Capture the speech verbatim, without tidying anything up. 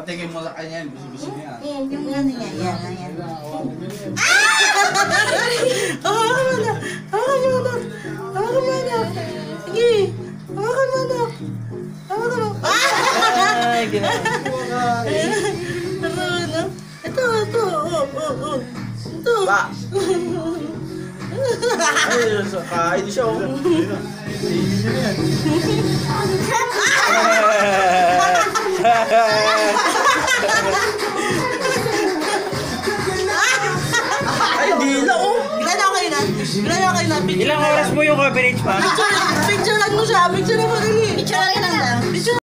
Patikin mo sa kanya yan, gusto-gusto niya. Yung ano niya, yan, yan. Hawakan mo na! Hawakan mo na! Hawakan mo na! Sige! Hawakan mo na! Hawakan mo! Ay, ginagawa. Hawakan mo. Ito, ito. Oh, oh, oh. Ito. Ba? Ay, kain siya. Oh. Ay, dila oh. Ilan na kayo na? Ilan na kayo na? Ilang oras mo yung coverage pa? Picture, picturean mo siya. Picture mo rin eh. Picture lang lang. Picture